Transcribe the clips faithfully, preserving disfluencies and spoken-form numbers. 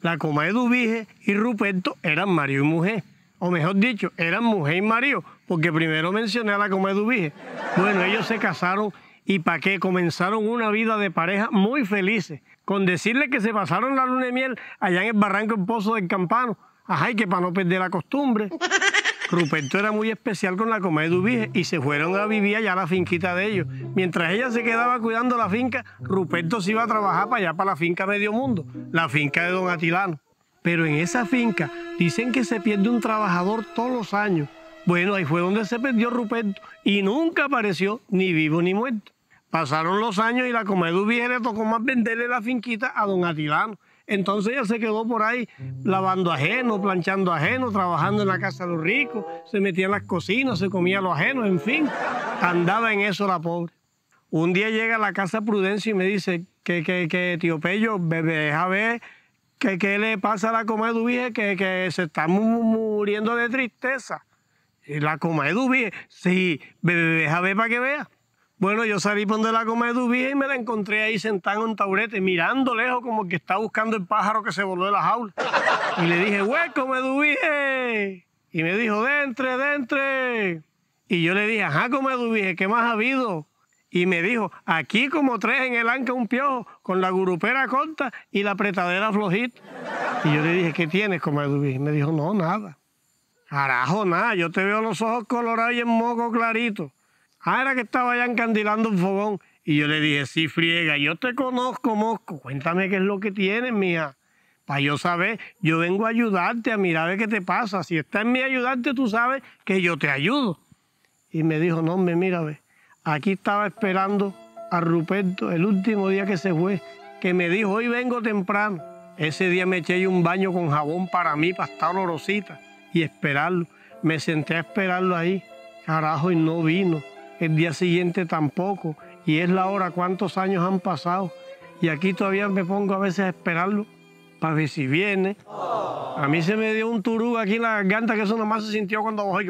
La comadre Dubije y Ruperto eran marido y mujer. O mejor dicho, eran mujer y marido, porque primero mencioné a la comadre Dubije. Bueno, ellos se casaron y ¿para qué? Comenzaron una vida de pareja muy felices. Con decirle que se pasaron la luna de miel allá en el barranco en Pozo del Campano. Ajá, y que para no perder la costumbre. Ruperto era muy especial con la comadre Dubije y se fueron a vivir allá a la finquita de ellos. Mientras ella se quedaba cuidando la finca, Ruperto se iba a trabajar para allá, para la finca Medio Mundo, la finca de don Atilano. Pero en esa finca dicen que se pierde un trabajador todos los años. Bueno, ahí fue donde se perdió Ruperto y nunca apareció ni vivo ni muerto. Pasaron los años y la comadre Dubije le tocó más venderle la finquita a don Atilano. Entonces ella se quedó por ahí lavando ajeno, planchando ajeno, trabajando en la casa de los ricos, se metía en las cocinas, se comía lo ajeno, en fin, andaba en eso la pobre. Un día llega a la casa Prudencio y me dice que, que, que tío Pello, bebé, deja ver que, que le pasa a la comadre Dubije, que, que se está muriendo de tristeza. Y la comadre Dubije, sí, bebé, deja ver para que vea. Bueno, yo salí por donde la comadre Dubije y me la encontré ahí sentada en un taburete, mirando lejos como que está buscando el pájaro que se voló de la jaula. Y le dije, güey, comadre Dubije. Y me dijo, dentre, dentre. Y yo le dije, ajá, comadre Dubije, ¿qué más ha habido? Y me dijo, aquí como tres en el anca un piojo, con la gurupera corta y la apretadera flojita. Y yo le dije, ¿qué tienes, comadre Dubije? Y me dijo, no, nada. Carajo, nada, yo te veo los ojos colorados y en moco clarito. Ah, era que estaba allá encandilando un fogón. Y yo le dije, sí, friega, yo te conozco, mosco. Cuéntame qué es lo que tienes, mija. Para yo saber, yo vengo a ayudarte, a mirar a ver qué te pasa. Si está en mí ayudarte, tú sabes que yo te ayudo. Y me dijo, no, me mira, ve. Aquí estaba esperando a Ruperto el último día que se fue, que me dijo, hoy vengo temprano. Ese día me eché un baño con jabón para mí, para estar olorosita, y esperarlo. Me senté a esperarlo ahí. Carajo, y no vino. El día siguiente tampoco, y es la hora, cuántos años han pasado, y aquí todavía me pongo a veces a esperarlo para ver si viene. A mí se me dio un turú aquí en la garganta, que eso nomás se sintió cuando bajó.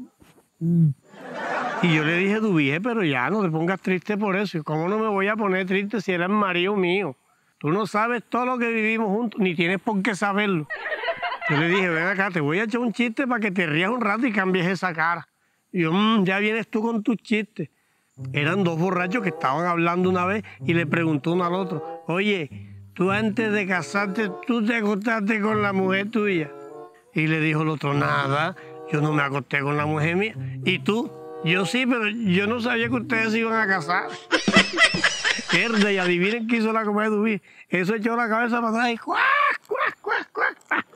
Y yo le dije, Dubije, pero ya no te pongas triste por eso. ¿Cómo no me voy a poner triste si eres marido mío? Tú no sabes todo lo que vivimos juntos, ni tienes por qué saberlo. Yo le dije, ven acá, te voy a echar un chiste para que te rías un rato y cambies esa cara. Y yo, mmm, ya vienes tú con tus chistes. Eran dos borrachos que estaban hablando una vez y le preguntó uno al otro, oye, tú antes de casarte, ¿tú te acostaste con la mujer tuya? Y le dijo el otro, nada, yo no me acosté con la mujer mía. ¿Y tú? Yo sí, pero yo no sabía que ustedes se iban a casar. Verde, y adivinen qué hizo la comadre Dubije. Eso echó la cabeza para atrás y ¡cuac, cuac, cuac, cuac!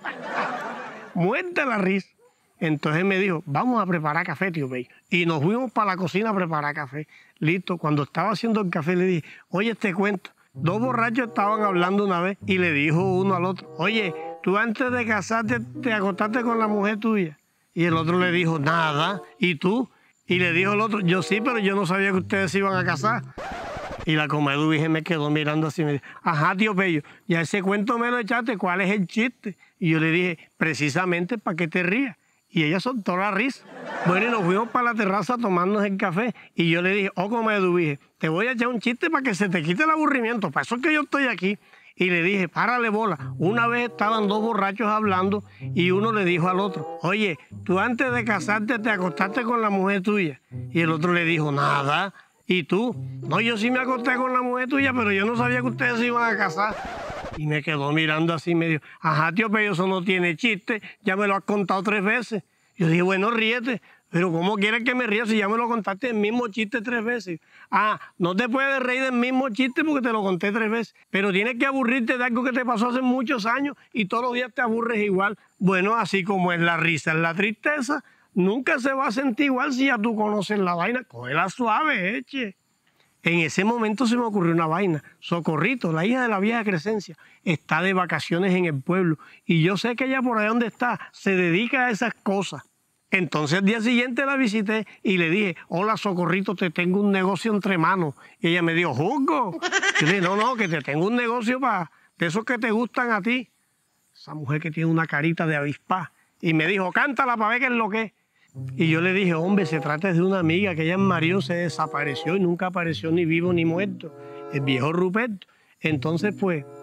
Muerta la risa. Entonces me dijo, vamos a preparar café, tío Pello. Y nos fuimos para la cocina a preparar café. Listo, cuando estaba haciendo el café le dije, oye, te cuento. Dos borrachos estaban hablando una vez y le dijo uno al otro, oye, tú antes de casarte te acostaste con la mujer tuya. Y el otro le dijo, nada. ¿Y tú? Y le dijo el otro, yo sí, pero yo no sabía que ustedes se iban a casar. Y la comadre Dubije me quedó mirando así y me dijo, ajá, tío Pello, ya ese cuento me lo echaste, ¿cuál es el chiste? Y yo le dije, precisamente para que te rías. Y ella soltó la risa. Bueno, y nos fuimos para la terraza a tomarnos el café. Y yo le dije, oh, comadre Dubije, te voy a echar un chiste para que se te quite el aburrimiento. Para eso es que yo estoy aquí. Y le dije, párale bola. Una vez estaban dos borrachos hablando y uno le dijo al otro, oye, tú antes de casarte te acostaste con la mujer tuya. Y el otro le dijo, nada. ¿Y tú? No, yo sí me acosté con la mujer tuya, pero yo no sabía que ustedes se iban a casar. Y me quedó mirando así, me dijo, ajá, tío, pero eso no tiene chiste, ya me lo has contado tres veces. Yo dije, bueno, ríete, pero ¿cómo quieres que me ría si ya me lo contaste el mismo chiste tres veces? Ah, no te puedes reír del mismo chiste porque te lo conté tres veces, pero tienes que aburrirte de algo que te pasó hace muchos años y todos los días te aburres igual. Bueno, así como es la risa, es la tristeza, nunca se va a sentir igual si ya tú conoces la vaina. Cógela suave, eche. En ese momento se me ocurrió una vaina. Socorrito, la hija de la vieja Crescencia, está de vacaciones en el pueblo y yo sé que ella por ahí donde está se dedica a esas cosas. Entonces el día siguiente la visité y le dije, hola Socorrito, te tengo un negocio entre manos. Y ella me dijo, ¿juzgo? Yo le dije, no, no, que te tengo un negocio para de esos que te gustan a ti. Esa mujer que tiene una carita de avispa. Y me dijo, cántala para ver qué es lo que es. Y yo le dije, hombre, se trata de una amiga que ella en marido se desapareció y nunca apareció ni vivo ni muerto, el viejo Ruperto. Entonces, pues,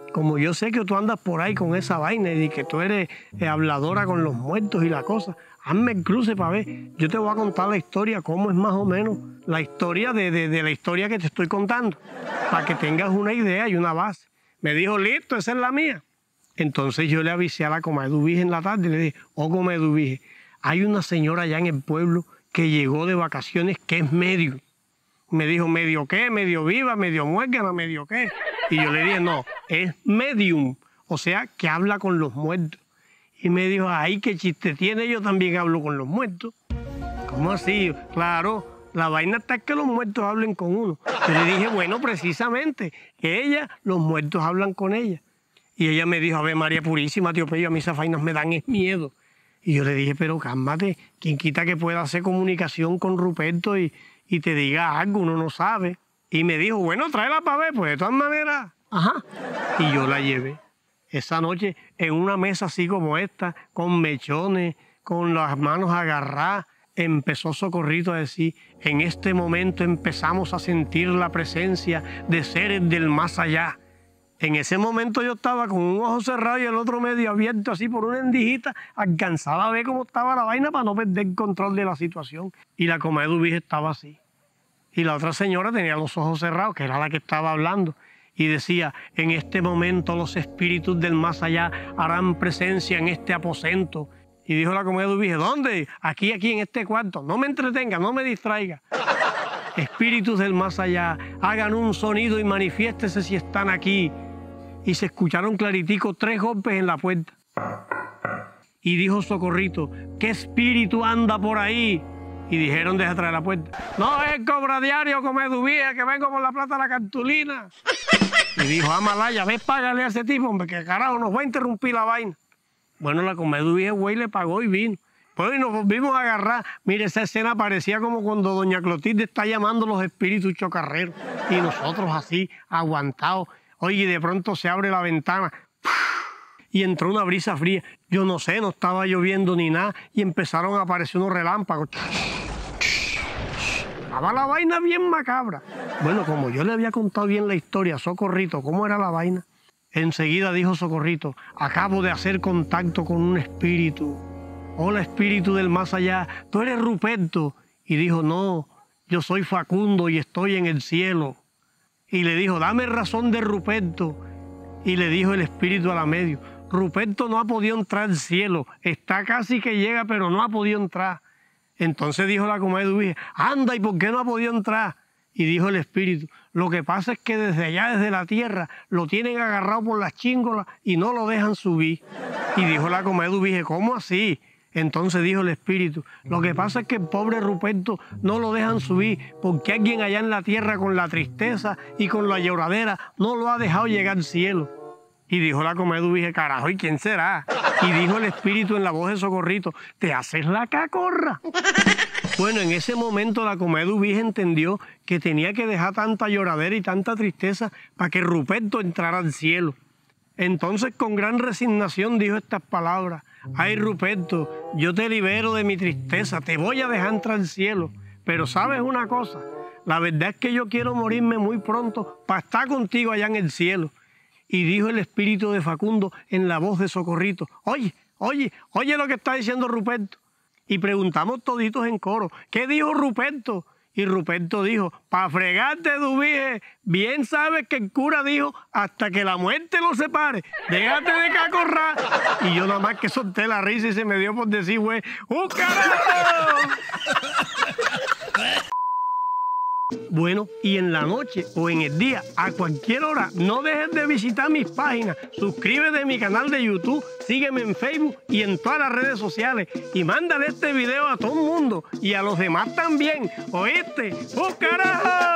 como yo sé que tú andas por ahí con esa vaina y que tú eres eh, habladora con los muertos y la cosa, hazme el cruce para ver. Yo te voy a contar la historia, cómo es más o menos la historia de, de, de la historia que te estoy contando, para que tengas una idea y una base. Me dijo, listo, esa es la mía. Entonces yo le avisé a la Comeduvige en la tarde y le dije, oh Comeduvige, hay una señora allá en el pueblo que llegó de vacaciones que es medio. Me dijo, ¿medio qué? ¿Medio viva? ¿Medio muérgana? ¿Medio qué? Y yo le dije, no, es medium, o sea, que habla con los muertos. Y me dijo, ay, qué chiste tiene, yo también hablo con los muertos. ¿Cómo así? Claro, la vaina está que los muertos hablen con uno. Yo le dije, bueno, precisamente, que ella, los muertos hablan con ella. Y ella me dijo, a ver, María Purísima, tío Pello, a mí esas vainas me dan es miedo. Y yo le dije, pero cálmate, quien quita que pueda hacer comunicación con Ruperto y, y te diga algo, uno no sabe. Y me dijo, bueno, tráela para ver, pues de todas maneras. Ajá. Y yo la llevé. Esa noche, en una mesa así como esta, con mechones, con las manos agarradas, empezó Socorrito a decir, en este momento empezamos a sentir la presencia de seres del más allá. En ese momento yo estaba con un ojo cerrado y el otro medio abierto, así por una endijita, alcanzaba a ver cómo estaba la vaina para no perder control de la situación. Y la Comeduvige estaba así. Y la otra señora tenía los ojos cerrados, que era la que estaba hablando, y decía, en este momento los espíritus del más allá harán presencia en este aposento. Y dijo la Comeduvige, ¿dónde? Aquí, aquí, en este cuarto. No me entretenga, no me distraiga. Espíritus del más allá, hagan un sonido y manifiéstese si están aquí. Y se escucharon claritico tres golpes en la puerta. Y dijo Socorrito, ¿qué espíritu anda por ahí? Y dijeron desde atrás de la puerta, no, es el cobradiario Comeduvige, que vengo por la plata de la cartulina. Y dijo, Amalaya, ves, págale a ese tipo, hombre, que carajo nos va a interrumpir la vaina. Bueno, la Comeduvige, güey, le pagó y vino. Pues y nos volvimos a agarrar. Mire, esa escena parecía como cuando doña Clotilde está llamando a los espíritus chocarreros. Y nosotros así, aguantados. Oye, y de pronto se abre la ventana. Y entró una brisa fría. Yo no sé, no estaba lloviendo ni nada. Y empezaron a aparecer unos relámpagos. Estaba la vaina bien macabra. Bueno, como yo le había contado bien la historia a Socorrito, ¿cómo era la vaina? Enseguida dijo Socorrito, acabo de hacer contacto con un espíritu. Hola, espíritu del más allá, ¿tú eres Ruperto? Y dijo, no, yo soy Facundo y estoy en el cielo. Y le dijo, dame razón de Ruperto. Y le dijo el espíritu a la medio, Ruperto no ha podido entrar al cielo, está casi que llega, pero no ha podido entrar. Entonces dijo la Comeduvige, anda, ¿y por qué no ha podido entrar? Y dijo el espíritu, lo que pasa es que desde allá, desde la tierra, lo tienen agarrado por las chíngolas y no lo dejan subir. Y dijo la Comeduvige, ¿cómo así? Entonces dijo el espíritu, lo que pasa es que el pobre Ruperto no lo dejan subir porque alguien allá en la tierra con la tristeza y con la lloradera no lo ha dejado llegar al cielo. Y dijo la Comeduvige, carajo, ¿y quién será? Y dijo el espíritu en la voz de Socorrito, ¿te haces la cacorra? Bueno, en ese momento la Comeduvige entendió que tenía que dejar tanta lloradera y tanta tristeza para que Ruperto entrara al cielo. Entonces, con gran resignación dijo estas palabras, ay, Ruperto, yo te libero de mi tristeza, te voy a dejar entrar al cielo. Pero ¿sabes una cosa? La verdad es que yo quiero morirme muy pronto para estar contigo allá en el cielo. Y dijo el espíritu de Facundo en la voz de Socorrito, oye, oye, oye lo que está diciendo Ruperto. Y preguntamos toditos en coro, ¿qué dijo Ruperto? Y Ruperto dijo, pa' fregarte, Duvige, bien sabes que el cura dijo, hasta que la muerte los separe, déjate de cacorrar. Y yo nada más que solté la risa y se me dio por decir, güey, ¡un carajo! Bueno, y en la noche o en el día, a cualquier hora, no dejes de visitar mis páginas. Suscríbete a mi canal de YouTube, sígueme en Facebook y en todas las redes sociales. Y mándale este video a todo el mundo y a los demás también. ¿Oíste? ¡Oh, carajo!